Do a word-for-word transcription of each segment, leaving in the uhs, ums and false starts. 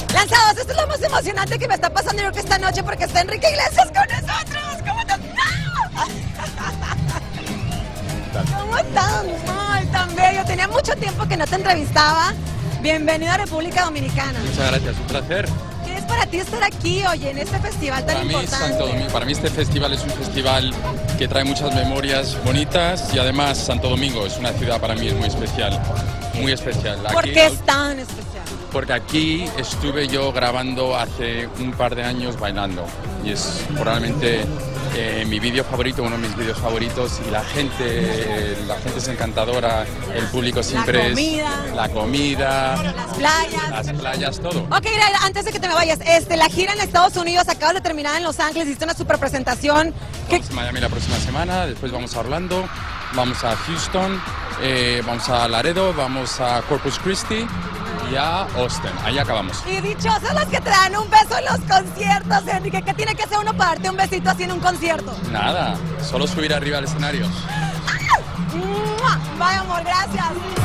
Lanzados, esto es lo más emocionante que me está pasando yo que esta noche porque está Enrique Iglesias con nosotros. ¿Cómo estás? ¿Cómo estás? Ay, tan bello. Tenía mucho tiempo que no te entrevistaba. Bienvenido a República Dominicana. Muchas gracias, un placer. ¿Qué es para ti estar aquí, oye, en este festival tan para mí, importante? Santo Domingo, para mí este festival es un festival que trae muchas memorias bonitas y además Santo Domingo es una ciudad para mí es muy especial, muy especial. Aquí, ¿Por qué es tan especial? Porque aquí estuve yo grabando hace un par de años bailando y es probablemente eh, mi vídeo favorito, uno de mis vídeos favoritos y la gente, la gente es encantadora, el público siempre la comida, es la comida, las playas, las playas, todo. Ok, mira, antes de que te me vayas, este, la gira en Estados Unidos, acabas de terminar en Los Ángeles, hiciste una super presentación. Vamos a Miami la próxima semana, después vamos a Orlando, vamos a Houston, eh, vamos a Laredo, vamos a Corpus Christi y a Austin. Ahí acabamos. Y dichosos los que te dan un beso en los conciertos, Enrique. ¿Qué tiene que hacer uno para darte un besito así en un concierto? Nada, solo subir arriba al escenario. ¡Ah! Vaya amor, gracias.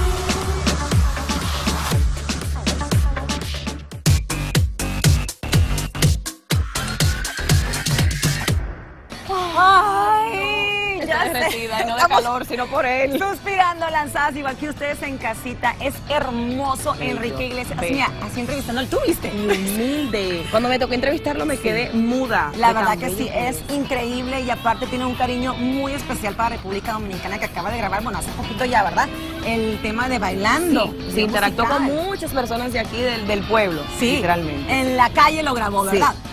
Ay, ya sé. Derretida, y no de calor, sino por él. Suspirando, lanzadas, igual que ustedes en casita. Es hermoso, Sí, Enrique Iglesias. sí. Mira, así entrevistando, ¿tú viste? Humilde. Cuando me tocó entrevistarlo me quedé muda. La de verdad tan que sí, bello que es increíble y aparte tiene un cariño muy especial para República Dominicana que acaba de grabar, bueno, hace poquito ya, ¿verdad? El tema de Bailando. Sí, se interactuó con musical. muchas personas de aquí del, del pueblo, Sí, literalmente. en la calle lo grabó, ¿verdad? Sí.